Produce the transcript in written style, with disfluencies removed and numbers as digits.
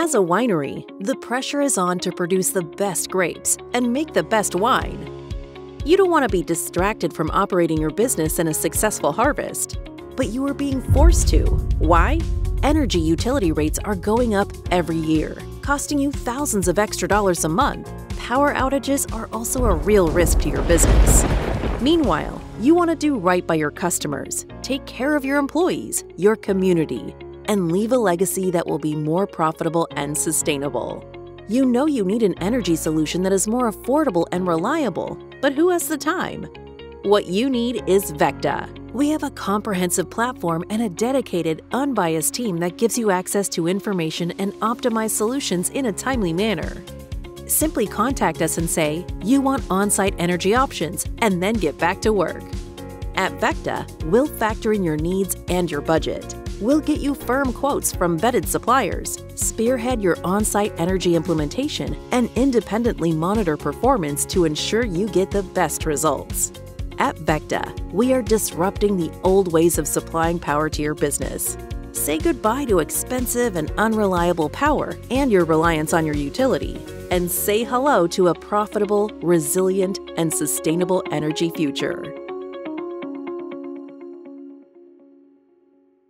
As a winery, the pressure is on to produce the best grapes and make the best wine. You don't want to be distracted from operating your business in a successful harvest, but you are being forced to. Why? Energy utility rates are going up every year, costing you thousands of extra dollars a month. Power outages are also a real risk to your business. Meanwhile, you want to do right by your customers, take care of your employees, your community, and leave a legacy that will be more profitable and sustainable. You know you need an energy solution that is more affordable and reliable, but who has the time? What you need is VECKTA. We have a comprehensive platform and a dedicated, unbiased team that gives you access to information and optimized solutions in a timely manner. Simply contact us and say you want on-site energy options and then get back to work. At VECKTA, we'll factor in your needs and your budget. We'll get you firm quotes from vetted suppliers, spearhead your on-site energy implementation, and independently monitor performance to ensure you get the best results. At VECKTA, we are disrupting the old ways of supplying power to your business. Say goodbye to expensive and unreliable power and your reliance on your utility, and say hello to a profitable, resilient, and sustainable energy future.